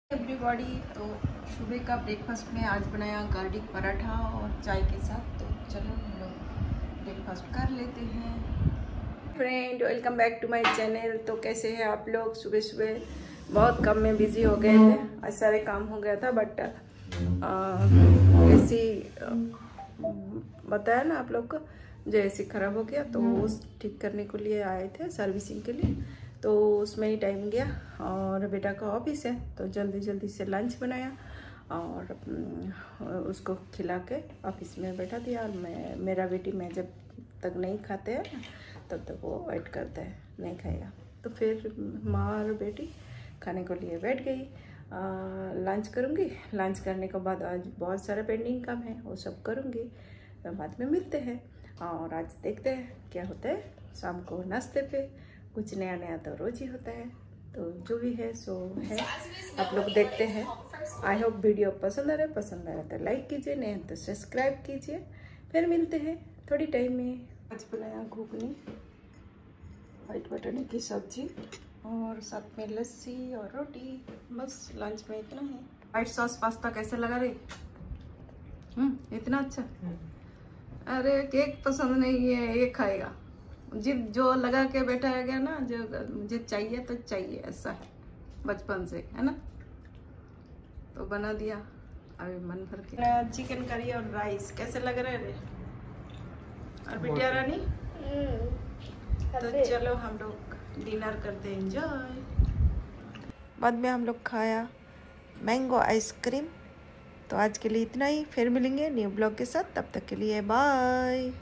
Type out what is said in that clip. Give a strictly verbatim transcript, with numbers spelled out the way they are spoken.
Everybody, तो सुबह का ब्रेकफास्ट में आज बनाया गार्लिक पराठा और चाय के साथ। तो चलो हम लोग ब्रेकफास्ट कर लेते हैं। Friend, welcome back to my channel. तो कैसे हैं आप लोग? सुबह सुबह बहुत काम में बिजी हो गए थे, आज सारे काम हो गया था, बट ऐसी बताया ना आप लोग को, जो ऐसे ख़राब हो गया तो उस ठीक करने के लिए आए थे, सर्विसिंग के लिए। तो उसमें ही टाइम गया और बेटा का ऑफिस है तो जल्दी जल्दी से लंच बनाया और उसको खिला के ऑफिस में बैठा दिया। और मैं मेरा बेटी मैं जब तक नहीं खाते हैं तब तक वो वेट करता है, नहीं खाएगा। तो फिर माँ और बेटी खाने को लिए बैठ गई। लंच करूँगी, लंच करने के बाद आज बहुत सारा पेंडिंग काम है, वो सब करूँगी, तो बाद में मिलते हैं। और आज देखते हैं क्या होता है शाम को नाश्ते पे। कुछ नया नया तो रोज ही होता है, तो जो भी है सो है, आप लोग देखते हैं। आई होप वीडियो पसंद आ रहा है, पसंद आ रहा है तो लाइक कीजिए, नहीं तो सब्सक्राइब कीजिए। फिर मिलते हैं थोड़ी टाइम में। आज बनाया घुगनी, वाइट बटाने की सब्जी और साथ में लस्सी और रोटी। बस लंच में इतना है। वाइट सॉस पास्ता कैसे लगा रे? हम्म इतना अच्छा। अरे केक पसंद नहीं है, ये खाएगा। जिद जो लगा के बैठा है गया ना, जो मुझे चाहिए तो चाहिए, ऐसा है बचपन से, है ना। तो बना दिया अभी मन भर के। चिकन करी और राइस कैसे लग रहे रे? और बिटिया रानी, तो चलो हम लोग डिनर करते हैं, एंजॉय। बाद में हम लोग खाया मैंगो आइसक्रीम। तो आज के लिए इतना ही, फिर मिलेंगे न्यू ब्लॉग के साथ, तब तक के लिए बाय।